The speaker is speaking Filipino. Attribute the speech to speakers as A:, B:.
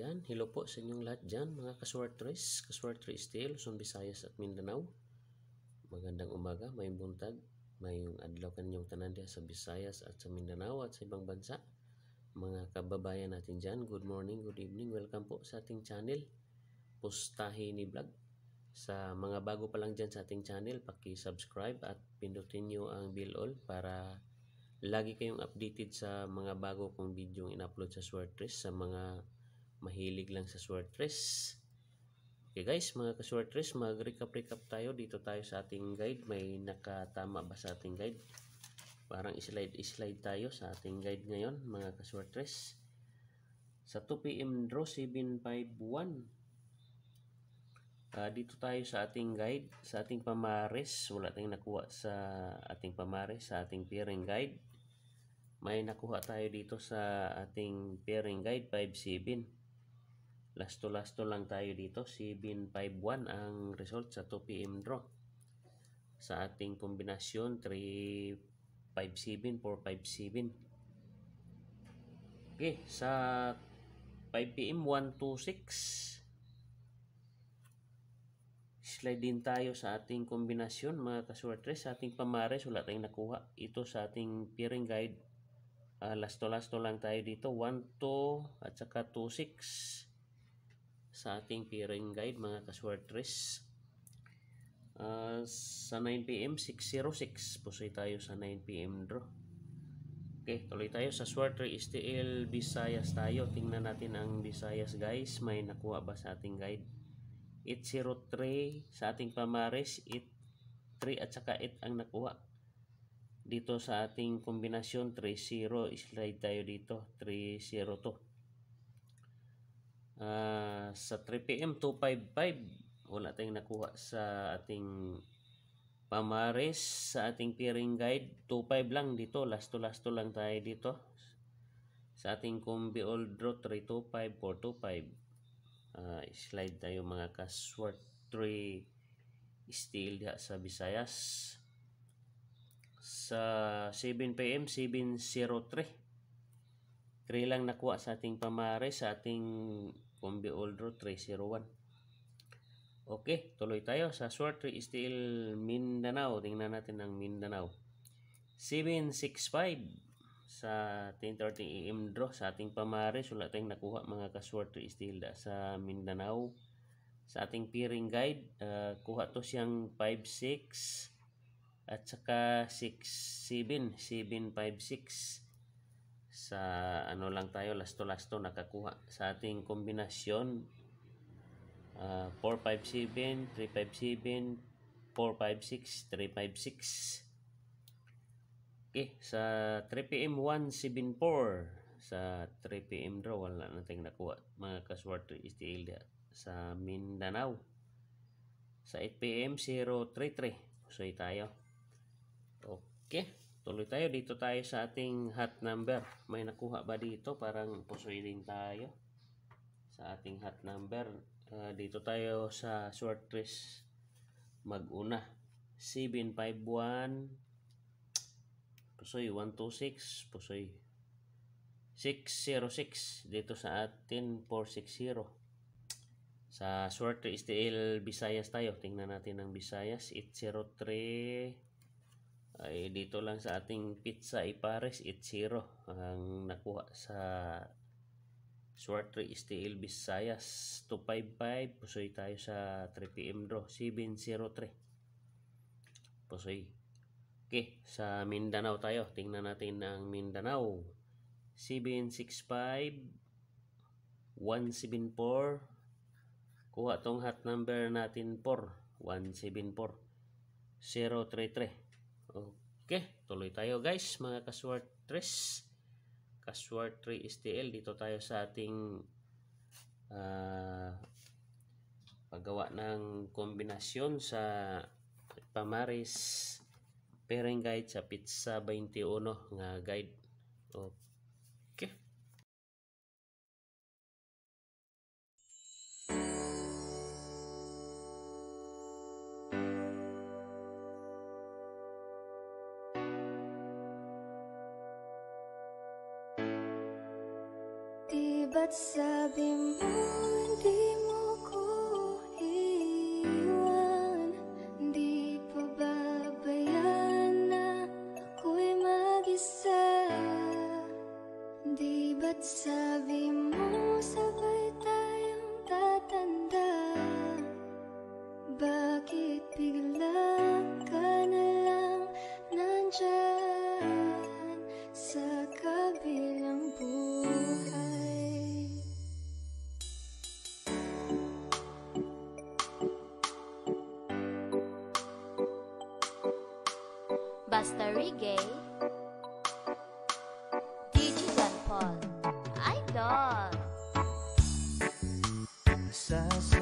A: Ayan, hello po sa inyong lahat dyan, mga kaswartres, Steel, Luzon, Visayas at Mindanao. Magandang umaga, may buntag, mayong adlaw kaninyong tanan diya sa Visayas at sa Mindanao at sa ibang bansa. Mga kababayan natin dyan, good morning, good evening, welcome po sa ating channel, Pustahi ni Vlog. Sa mga bago pa lang dyan sa ating channel, paki-subscribe at pindutin nyo ang bell all para lagi kayong updated sa mga bago kong video in-upload sa Swartres, sa mga mahilig lang sa Swartres. Okay guys, mga ka-Swartres, mag-recap tayo. Dito tayo sa ating guide. May nakatama ba sa ating guide? Parang slide tayo sa ating guide ngayon, mga ka-Swartres. Sa 2 PM draw 751. Dito tayo sa ating guide, sa ating pamares. Wala tayong nakuha sa ating pamares, sa ating pairing guide. May nakuha tayo dito sa ating pairing guide 5-7. Lasto lang tayo dito, 751 ang result sa 2 PM draw. Sa ating kombinasyon 357, 457. Okay, sa 5 PM 126. Slide din tayo sa ating kombinasyon, mga kaswartres. Sa ating pamares wala tayong nakuha. Ito sa ating pairing guide, lasto lang tayo dito, 12 at saka 26. Sa ating pairing guide, mga kaswartres. Sa 9 PM 606, pusoy tayo sa 9 PM draw. Okay, tuloy tayo sa Swartre STL Visayas tayo. Tingnan natin ang Visayas guys, may nakuha ba sa ating guide? 803 sa ating pamares, 83 at saka 8 ang nakuha. Dito sa ating kombinasyon 30, slide tayo dito, 302. Sa 3 PM 255, wala tayong nakuha sa ating pamares. Sa ating pairing guide 25 lang dito, lasto lang tayo dito. Sa ating combi all draw 325, 425. Slide tayo mga kaswart 3 steel diha sa Visayas. Sa 7 PM 703, 3 lang nakuha sa ating pamares. Sa ating combi all draw 301. Okay, tuloy tayo sa Swartre Steel Mindanao. Tingnan natin ang Mindanao. 765 sa 10:30 AM draw. Sa ating pamares wala tayong nakuha, mga ka-Swartre Steel sa Mindanao. Sa ating pairing guide, kuha to siyang 56 at saka 67, 756. Sa ano lang tayo, lasto nakakuha. Sa ating kombinasyon 457, 357, 456, 356. Okay, sa 3 PM 174. Sa 3 PM draw wala nating nakuha, mga kaswerte STL sa Mindanao. Sa 8 PM 033. Pusoy tayo. Okay, tuloy tayo. Dito tayo sa ating hot number. May nakuha ba dito? Parang pusoy din tayo sa ating hot number. Dito tayo sa Swartres mag-una. 751, pusoy 126, pusoy 606. Dito sa atin 460. Sa Swartres STL Visayas tayo. Tingnan natin ang Visayas 803. Ay dito lang sa ating pizza ipares 80 ang nakuha sa Swartre STL Visayas. 255, pusoy tayo sa 3 PM draw 703. Pusoy. Okay, sa Mindanao tayo. Tingnan natin ang Mindanao. 765, 174. Kuha tong hot number natin 4, 174, 033. Okay, tuloy tayo guys, mga kaswartres. Kaswart 3 STL. Dito tayo sa ating paggawa ng kombinasyon sa pamares pairing guide sa pizza 21 nga guide. Okay.
B: Di ba't sabi mo Basta Reggae, DJ John Paul, Idol.
C: Sa